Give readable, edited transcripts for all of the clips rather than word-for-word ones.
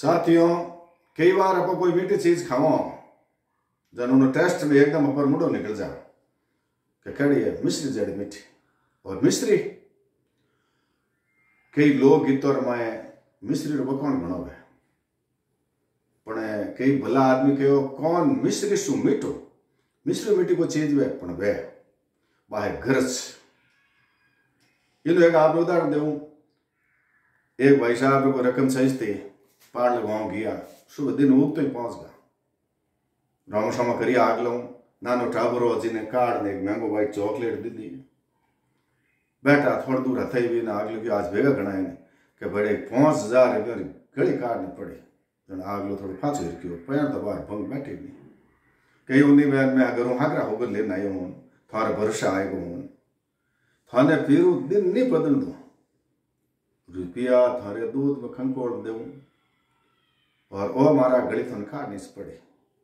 साथियों, कई बार आप कोई मीठी चीज खाओ जन उन टेस्ट में एकदम ऊपर मुंडो निकल जा कि कड़ी है मिश्री जड़ी मीठी और मिश्री कई लोग गीतों में मिश्री रो बकवान घणो है पण कई भला आदमी कहो कौन मिश्री शू मीठो मिश्री मीठी को चीज वे पण वे बाहे गरज इनो एक आप उदाहरण देऊं। एक भाई साहब को रकम सही थी पार गाँव गया सुबह दिन उगते ही पहुंच गया राम शामा करी आग लो नानो टाबरो जी ने कार्ड ने एक महंगो भाई चॉकलेट दी दी बैठा थोड़ा दूर हथे भी ना आग लगी आज भेगा घना है कि बड़े 5000 रुपये घड़ी कार्ड ने पड़ी जन आग लो थोड़ी फांसी रखी पैर दबार भंग बैठे नहीं कई उन्हीं में अगर हूँ हागरा होकर लेना आयो हूँ थारा भरोसा आएगो हूँ थाने फिर दिन नहीं बदल दू रुपया थारे दूध में खंकोड़ दू और ओ मारा गली थन खा नहीं पड़ी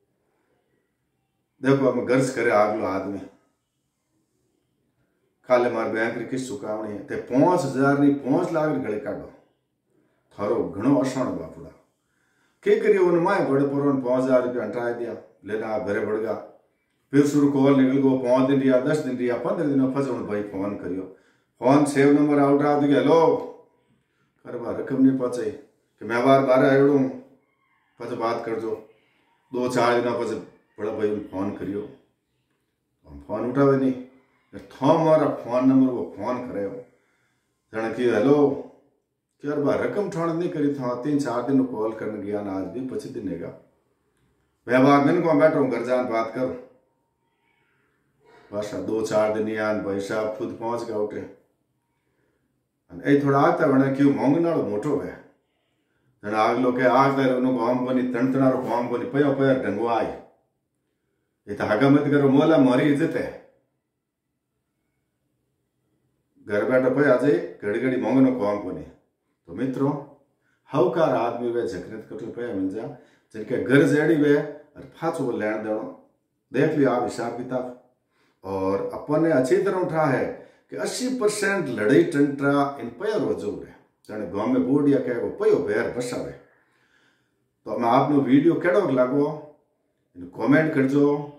देखो अब गर्ज करे आगलो आदमी खाले मार बैंक री किस चुकावनी है ते 5000 नहीं 5 लाख री गली काटो थारो घणो असाण बापुड़ा के करियो उन माय बड़े पुरोन 5000 रुपया हटाई दिया लेना आप घरे बढ़ गया फिर शुरू कॉल निकल गो 5 दिन रिया 10 दिन रिया 15 दिन फस भाई फोन करियो फोन सेव नंबर आउट आ तो हेलो करवा रकम नहीं पहुंचे कि मैं बार बार आयोड़ू पछ बात कर जो 2-4 दिन पछ बड़ा भाई फोन करियो हम फोन उठावे नहीं थो मारा फोन नंबर वो फोन करे जन की हेलो यार बा रकम ठाण नहीं करी था 3-4 दिन कॉल करने गया ना आज भी 25 दिन है मैं बार दिन को बैठो घर जान बात कर बस 2-4 दिन यान भाई साहब खुद पहुंच गया उठे ए थोड़ा आता बने क्यों मोंगनाड़ो मोटो है जन आग लो के आग दे उनो काम कोनी तणतणारो काम कोनी पयो पैर ढंगो आई ये तो हगा मत करो मोला मारी इज्जत है घर बैठो पे आज घड़ी घड़ी मोंगनो काम कोनी तो मित्रों हवकार आदमी वे झकरत कटल पे मिल जा जिनके घर जेड़ी वे और फाचो लेन देनो देख लियो आप हिसाब किताब और अपन ने अच्छी तरह उठा है कि 80% लड़ाई टंटरा इन पयो रोजूर है जने गांव में बोडिया कहे पयो बेर बसावे तो मैं आपनो वीडियो केड़ो लागो इन कमेंट करजो।